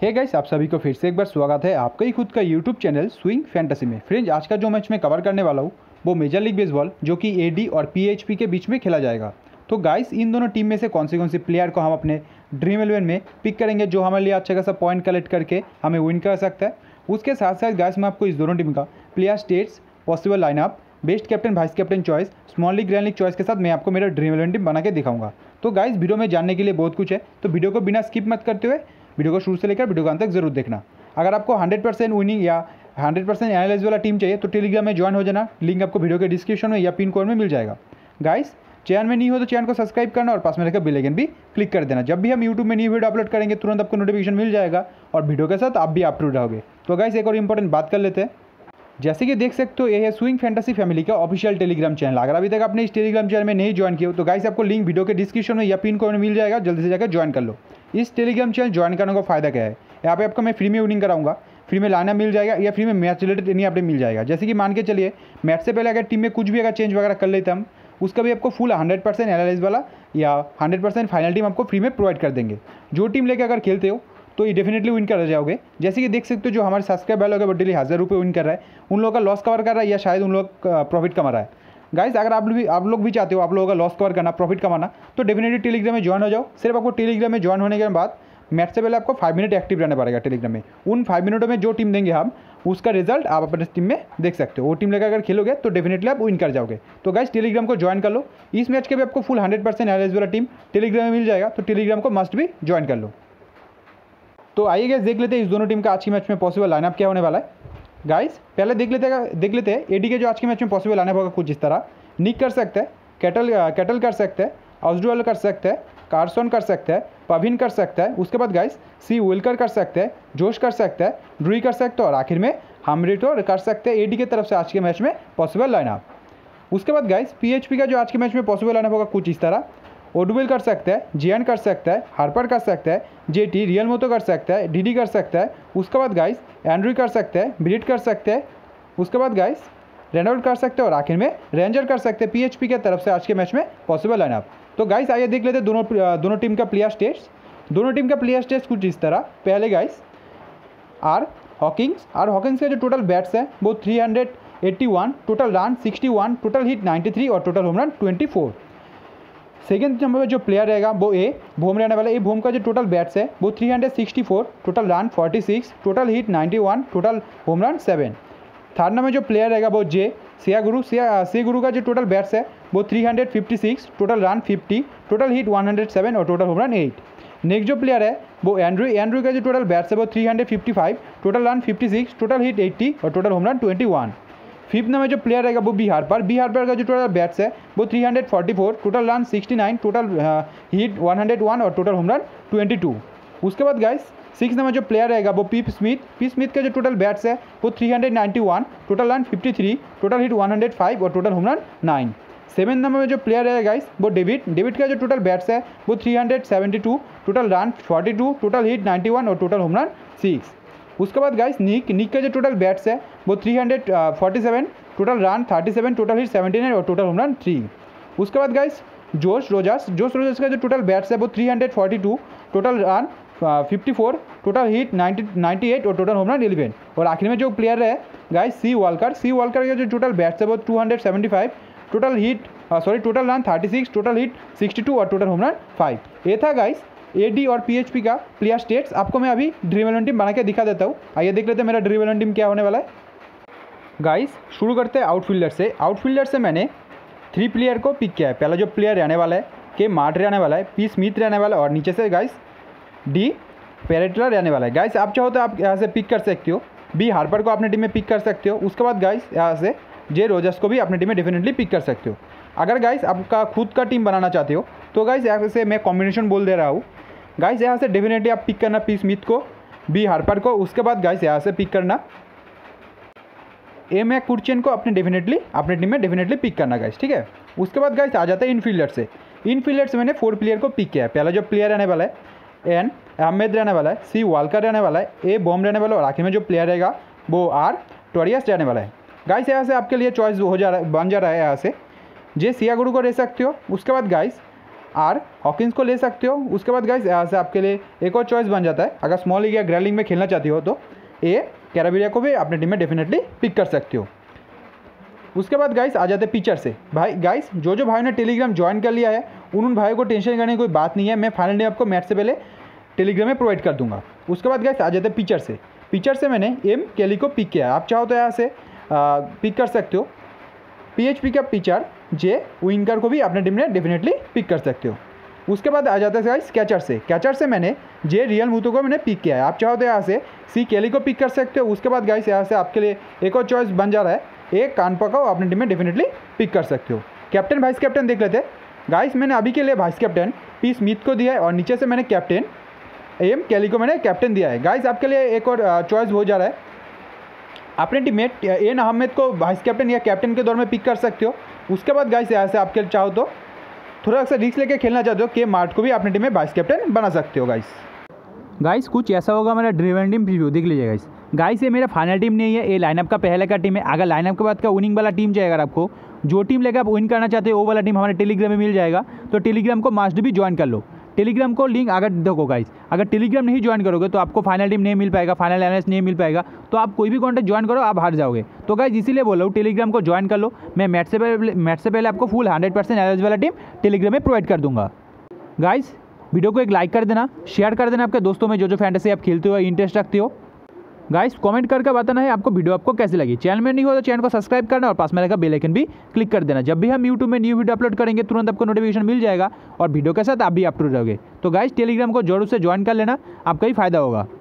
Hey guys, आप सभी को फिर से एक बार स्वागत है आपका ही खुद का यूट्यूब चैनल स्विंग फैंटेसी में। फ्रेंड्स, आज का जो मैच मैं कवर करने वाला हूँ वो मेजर लीग बेसबॉल जो कि एडी और पीएचपी के बीच में खेला जाएगा। तो गाइस, इन दोनों टीम में से कौन से प्लेयर को हम अपने ड्रीम 11 में पिक करेंगे जो हमारे लिए अच्छा खासा पॉइंट कलेक्ट करके हमें विन कर सकता है। उसके साथ साथ गाइस, मैं आपको इस दोनों टीम का player stats, possible lineup, best captain, vice captain choice, small league, grand league choice के साथ मैं आपको मेरा ड्रीम 11 टीम बना के दिखाऊंगा। तो गाइस, वीडियो में जानने के लिए बहुत कुछ है, तो वीडियो को बिना स्किप मत करते हुए वीडियो को शुरू से लेकर वीडियो का अंत तक जरूर देखना। अगर आपको 100% विनिंग या 100% एनालाइज वाला टीम चाहिए तो टेलीग्राम में ज्वाइन हो जाना। लिंक आपको वीडियो के डिस्क्रिप्शन में या पिन कोड में मिल जाएगा। गाइस, चैनल में नहीं हो तो चैनल को सब्सक्राइब करना और पास में रहकर बेल आइकन भी क्लिक कर देना। जब भी हम यूट्यूब में न्यू वीडियो अपलोड करेंगे तुरंत आपको नोटिफिकेशन मिल जाएगा और वीडियो के साथ आप भी अप टू डेट रहोगे। तो गाइस, एक और इंपॉर्टेंट बात कर लेते हैं। जैसे कि देख सकते हो, ये है स्विंग फैंटेसी फैमिली का ऑफिशियल टेलीग्राम चैनल। अगर अभी तक आपने इस टेलीग्राम चैनल में नहीं ज्वाइन किया हो तो गाइस, आपको लिंक वीडियो के डिस्क्रिप्शन में या पिन कोड में मिल जाएगा, जल्दी से जाकर ज्वाइन कर लो। इस टेलीग्राम चैनल ज्वाइन करने का फायदा क्या है, यहाँ पे आपको मैं फ्री में विनिंग कराऊंगा, फ्री में लाना मिल जाएगा या फ्री में मैच रिलेटेड एनी अपडेट मिल जाएगा। जैसे कि मान के चलिए, मैच से पहले अगर टीम में कुछ भी अगर चेंज वगैरह कर लेते हम, उसका भी आपको फुल 100% एनालाइज वाला या 100% फाइनल टीम आपको फ्री में प्रोवाइड कर देंगे। जो टीम लेकर अगर खेलते हो तो ये डेफिनेटली विन कर जाओगे। जैसे कि देख सकते हो, जो हमारे सब्सक्राइबर लोग है डेली 1000 रुपये विन कर रहा है, उन लोगों का लॉस कवर कर रहा है या शायद उन लोग प्रॉफिट कमा रहा है। गाइस, अगर आप लोग भी चाहते हो आप लोगों का लॉस कवर करना, प्रॉफिट कमाना, तो डेफिनेटली टेलीग्राम में ज्वाइन हो जाओ। सिर्फ आपको टेलीग्राम में ज्वाइन होने के बाद मैच से पहले आपको 5 मिनट एक्टिव रहना पड़ेगा टेलीग्राम में। उन 5 मिनटों में जो टीम देंगे हम, उसका रिजल्ट आप अपने टीम में देख सकते हो। वो टीम लेकर अगर खेलोगे तो डेफिनेटली आप विन कर जाओगे। तो गाइस, टेलीग्राम को ज्वाइन कर लो। इस मैच के भी आपको फुल 100% एनालाइज वाला टीम टेलीग्राम में मिल जाएगा, तो टेलीग्राम को मस्ट भी ज्वाइन कर लो। तो आइए गाइस, देख लेते हैं इस दोनों टीम का आज की मैच में पॉसिबल लाइनअप क्या होने वाला है। गाइस, पहले देख लेते हैं एडी के जो आज के मैच में पॉसिबल लाइनअप होगा कुछ इस तरह। निक कर सकते हैं, कैटल कर सकते हैं, ऑस्डुअल कर सकते हैं, कार्सन कर सकते हैं, पविन कर सकता है। उसके बाद गाइस, सी विल्कर कर सकते हैं, जोश कर सकते हैं, ड्रूई कर सकते हैं और आखिर में हमरिटो कर सकते हैं एडी की तरफ से आज के मैच में पॉसिबल लाइनअप। उसके बाद गाइस, पीएचपी का जो आज के मैच में पॉसिबल लाइनअप होगा कुछ इस तरह। ओडुवेल कर सकता है, जियान कर सकता है, हार्पर कर सकता है, जेटी रियल मोतो कर सकता है, डीडी कर सकता है। उसके बाद गाइस, एंड्रू कर सकते हैं, ब्रिट कर सकते हैं। उसके बाद गाइस, रेनॉल्ड कर सकते हैं और आखिर में रेंजर कर सकते हैं पीएचपी की तरफ से आज के मैच में पॉसिबल लाइनअप। तो गाइस, आइए देख लेते हैं दोनों टीम का प्लेयर स्टेट्स। दोनों टीम का प्लेयर स्टेट्स कुछ इस तरह। पहले गाइस, आर हॉकिंग्स के जो टोटल बैट्स हैं वो 381, टोटल रन 61, टोटल हिट 93 और total home run 24। Second number पर जो प्लेयर रहेगा वो ए भोम रहने वाला। ए भोम का जो टोटल बैट्स है वो 364, total run 46, total hit 91, total home run 7। Third number जो प्लेयर रहेगा वो जे सिया गुरु का जो टोटल बैट्स है वो 356, टोटल रन 50, टोटल हिट 107 और टोटल होम रन 8। नेक्स्ट जो प्लेयर है वो एंड्रू का जो टोटल बैट्स है वो 355, टोटल रन 56, टोटल हिट 80 और total home run 21। Fifth number जो प्लेयर रहेगा वो बी हार्पर का जो टोटल बैट्स है वो 344, टोटल रन 69, टोटल हिट 101 और टोटल होम रन 22। उसके बाद गाइस, सिक्स नंबर जो प्लेयर रहेगा वो पी स्मिथ का जो टोटल बैट्स है वो 391, टोटल रन 53, टोटल हिट 105 और total home run 9। Seven number में जो प्लेयर है गाइस वो डेविड का जो टोटल बैट्स है वो 372, टोटल रन 42, टोटल हिट 91 और टोटल होम रन 6। उसके बाद गाइस, निक का जो टोटल बैट्स है वो 347, टोटल रन 37, टोटल हिट 79 और टोटल होम रन 3। उसके बाद गाइस, जोश रोजर्स का जो टोटल बैट्स है वो 342, टोटल रन 54, टोटल हिट 98 और टोटल होम रन 11। और आखिर में जो प्लेयर है गाइस, सी वॉलकर का जो टोटल बैट्स है वो 275, टोटल रन 36, टोटल हिट 62 और टोटल होम रन 5। ये था गाइस एडी और पीएचपी का प्लेयर स्टेट्स। आपको मैं अभी ड्रीम 11 टीम बना के दिखा देता हूँ। आइए देख लेते हैं मेरा ड्रीम 11 टीम क्या होने वाला है। गाइस, शुरू करते हैं आउटफील्डर से। मैंने 3 प्लेयर को पिक किया है। पहला जो प्लेयर रहने वाला है के मार्ट रहने वाला है, पी स्मिथ रहने वाला है और नीचे से गाइस डी पेरेटला रहने वाला है। गाइस, आप चाहो तो आप यहाँ से पिक कर सकते हो, बी हार्पर को अपने टीम में पिक कर सकते हो। उसके बाद गाइस, यहाँ से जे रोजर्स को भी अपने टीम में डेफिनेटली पिक कर सकते हो। अगर गाइस आपका खुद का टीम बनाना चाहते हो तो गाइस, यहाँ से मैं कॉम्बिनेशन बोल दे रहा हूँ। गाइस, यहाँ से डेफिनेटली आप पिक करना पी स्मिथ को, बी हार्पर को। उसके बाद गाइस, यहाँ से पिक करना ए मैक कुर्चेन को अपने टीम में डेफिनेटली पिक करना गाइस, ठीक है। उसके बाद गाइस, आ जाता है इनफील्डर से मैंने 4 प्लेयर को पिक किया है। पहला जो प्लेयर रहने वाला है एन अहमेद रहने वाला है, सी वालकर रहने वाला है, ए बॉम रहने वाला है और आखिर में जो प्लेयर रहेगा वो आर टोरियस रहने वाला है। गाइस, यहाँ से आपके लिए चॉइस बन जा रहा है। यहाँ से जे सिया गुरु को रह सकते हो। उसके बाद गाइस, आर हॉकिंस को ले सकते हो। उसके बाद गाइस यहाँ से आपके लिए एक और चॉइस बन जाता है, अगर स्मॉल लीग या ग्रैंड लीग में खेलना चाहती हो तो ए कैराबिरिया को भी अपने टीम में डेफिनेटली पिक कर सकते हो। उसके बाद गाइस आ जाते पिचर से। भाई गाइस जो भाई ने टेलीग्राम ज्वाइन कर लिया है उन भाइयों को टेंशन करने की कोई बात नहीं है, मैं फाइनल डे आपको मैच से पहले टेलीग्राम में प्रोवाइड कर दूंगा। उसके बाद गाइस आ जाते पिचर से। पिचर से मैंने एम केली को पिक किया है, आप चाहो तो यहाँ से पिक कर सकते हो। PHP का पिचर जे विंकर को भी अपने टीम में डेफिनेटली पिक कर सकते हो। उसके बाद आ जाता है गाइस कैचर से। कैचर से मैंने जे रियल मूतो को मैंने पिक किया है, आप चाहो तो यहाँ से सी केली को पिक कर सकते हो। उसके बाद गाइस यहाँ से आपके लिए एक और चॉइस बन जा रहा है, एक कानपा को अपने टीम में डेफिनेटली पिक कर सकते हो। कैप्टन वाइस कैप्टन देख लेते हैं गाइस। मैंने अभी के लिए वाइस कैप्टन पी स्मिथ को दिया है और नीचे से मैंने कैप्टन एम केली को मैंने कैप्टन दिया है। गाइस आपके लिए एक और चॉइस हो जा रहा है, अपने टीममेट एन अहमद को वाइस कैप्टन या कैप्टन के दौर में पिक कर सकते हो। उसके बाद गाइस यहाँ से आपके चाहो तो थोड़ा सा रिस्क लेके खेलना चाहते हो के मार्ट को भी अपने टीम में वाइस कैप्टन बना सकते हो। गाइस कुछ ऐसा होगा मेरा ड्रीम टीम प्रीव्यू देख लीजिए गाइस। गाइस ये मेरा फाइनल टीम नहीं है, ये लाइनअप का पहले का टीम है। अगर लाइनअप के बाद का विनिंग वाला टीम चाहिए, अगर आपको जो टीम लेकर आप विन करना चाहते हो वो वाला टीम हमारे टेलीग्राम में मिल जाएगा, तो टेलीग्राम को मस्ट भी ज्वाइन कर लो। टेलीग्राम को लिंक अगर देखो गाइस, अगर टेलीग्राम नहीं ज्वाइन करोगे तो आपको फाइनल टीम नहीं मिल पाएगा, फाइनल एनालिस्ट नहीं मिल पाएगा, तो आप कोई भी कॉन्टेस्ट ज्वाइन करो आप हार जाओगे। तो गाइस इसीलिए बोल रहा हूँ टेलीग्राम को ज्वाइन कर लो। मैं मैच से पहले आपको फुल 100% एनालिस्ट वाला टीम टेलीग्राम में प्रोवाइड कर दूंगा। गाइस वीडियो को एक लाइक कर देना, शेयर कर देना आपके दोस्तों में जो फैंटेसी आप खेलते हो इंटरेस्ट रखते हो। गाइस कमेंट करके बताना है आपको वीडियो आपको कैसी लगी। चैनल में नहीं हो तो चैनल को सब्सक्राइब करना और पास में लगा बेल आइकन भी क्लिक कर देना। जब भी हम यूट्यूब में न्यू वीडियो अपलोड करेंगे तुरंत आपको नोटिफिकेशन मिल जाएगा और वीडियो के साथ आप भी अप टू रहोगे। तो गाइस टेलीग्राम को जरूर से ज्वाइन कर लेना, आपका ही फायदा होगा।